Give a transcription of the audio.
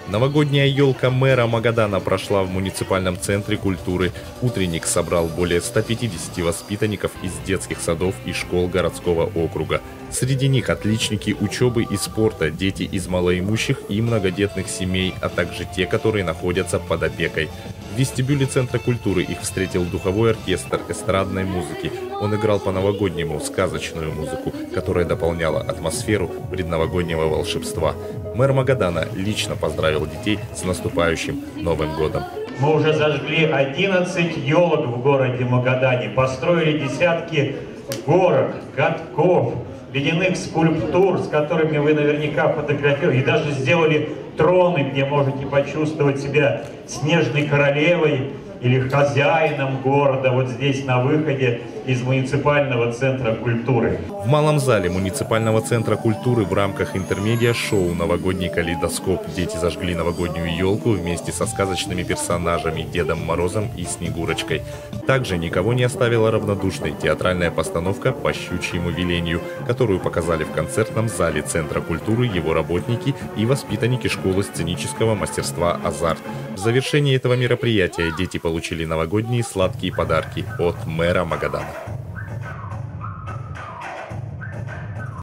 Новогодняя елка мэра Магадана прошла в муниципальном центре культуры. Утренник собрал более 150 воспитанников из детских садов и школ городского округа. Среди них отличники учебы и спорта, дети из малоимущих и многодетных семей, а также те, которые находятся под опекой. В вестибюле Центра культуры их встретил духовой оркестр эстрадной музыки. Он играл по-новогоднему сказочную музыку, которая дополняла атмосферу предновогоднего волшебства. Мэр Магадана лично поздравил детей с наступающим Новым годом. Мы уже зажгли 11 елок в городе Магадане, построили десятки горок, катков, ледяных скульптур, с которыми вы наверняка фотографировали, и даже сделали троны, где можете почувствовать себя снежной королевой или хозяином города, вот здесь на выходе из муниципального центра культуры. В малом зале муниципального центра культуры в рамках интермедиа-шоу «Новогодний калейдоскоп» дети зажгли новогоднюю елку вместе со сказочными персонажами Дедом Морозом и Снегурочкой. Также никого не оставила равнодушной театральная постановка «По щучьему велению», которую показали в концертном зале Центра культуры его работники и воспитанники школы сценического мастерства «Азарт». В завершении этого мероприятия дети получили новогодние сладкие подарки от мэра Магадана.